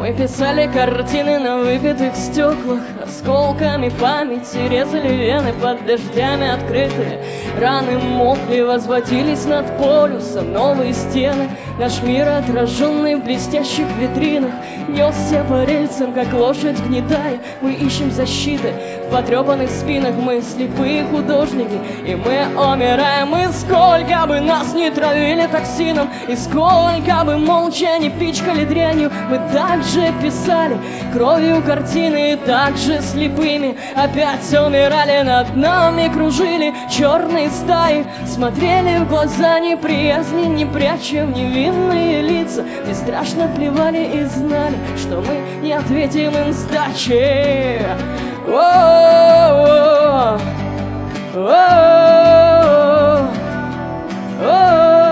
Мы писали картины на выбитых стеклах, осколками памяти резали вены, под дождями открытые раны мокли, возводились над полюсом новые стены. Наш мир, отраженный в блестящих витринах, несся по рельсам, как лошадь гнедая. Мы ищем защиты в потрепанных спинах, мы слепые художники, и мы умираем. И сколько бы нас не травили токсином, и сколько бы молча не пичкали дрянью, мы также писали кровью картины, и также слепыми опять умирали. Над нами кружили черные стаи, смотрели в глаза неприязни, не пряча в невинные лица. Бесстрашно плевали и знали, что мы не ответим им сдачи. О-о-о-о, о-о-о-о, о-о-о-о.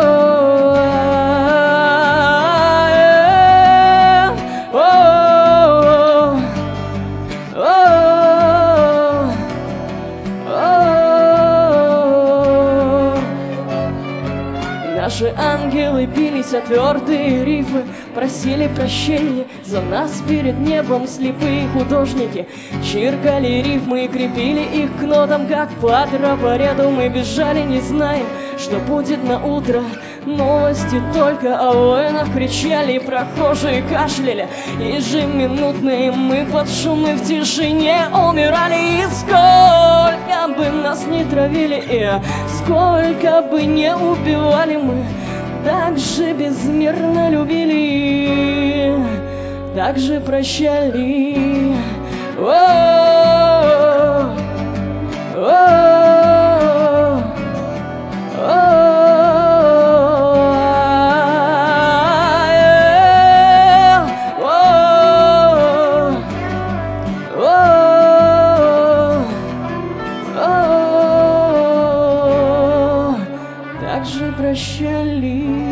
Наши ангелы бились о твердые рифы, просили прощения за нас перед небом. Слепые художники чиркали рифмы и крепили их к нотам, как по тропореду. Мы бежали, не зная, что будет на утро. Новости только о войнах кричали, и прохожие кашляли ежеминутные. Мы под шумы в тишине умирали. И сколько бы нас не травили, и сколько бы не убивали, мы так же безмерно любили, так же прощали. О-о-о-о, о-о-о-о, о-о-о-о. Так же прощали.